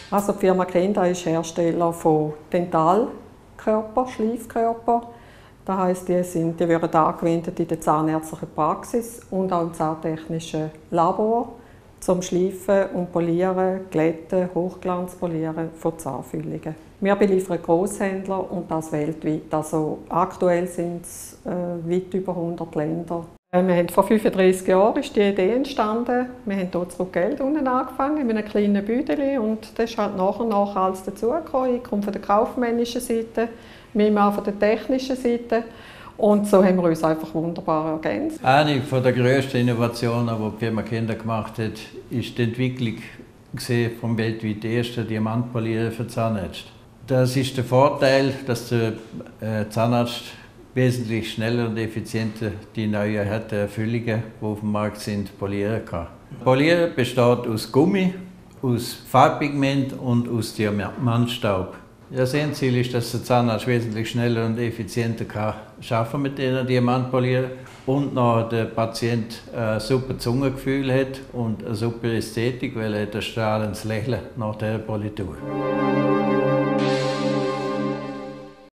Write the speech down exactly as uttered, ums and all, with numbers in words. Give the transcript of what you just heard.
Also die Firma Kinda ist Hersteller von Dentalkörper, Schleifkörper. Das heisst, die, sind, die werden angewendet in der zahnärztlichen Praxis und auch im zahntechnischen Labor zum Schleifen und Polieren, Glätten, Hochglanzpolieren von Zahnfüllungen. Wir beliefern Grosshändler und das weltweit. Also aktuell sind es äh, weit über hundert Länder. Wir haben vor fünfunddreissig Jahren ist die Idee entstanden. Wir haben hier zurück Geld unten angefangen, mit einem kleinen Büdeli, und das ist halt nach und nach alles dazugekommen. Ich komme von der kaufmännischen Seite, wir machen von der technischen Seite, und so haben wir uns einfach wunderbar ergänzt. Eine der grössten Innovationen, die die Firma Kinda gemacht hat, ist die Entwicklung vom weltweit ersten Diamantpolier für Zahnärzte. Das ist der Vorteil, dass der Zahnarzt wesentlich schneller und effizienter die neuen harten Füllungen, die auf dem Markt sind, polieren kann. Polieren besteht aus Gummi, aus Farbpigment und aus Diamantstaub. Das Endziel ist, dass der Zahnarzt wesentlich schneller und effizienter kann arbeiten mit dieser Diamantpolieren und noch der Patient ein super Zungengefühl hat und eine super Ästhetik, weil er hat ein strahlendes Lächeln nach der Politur.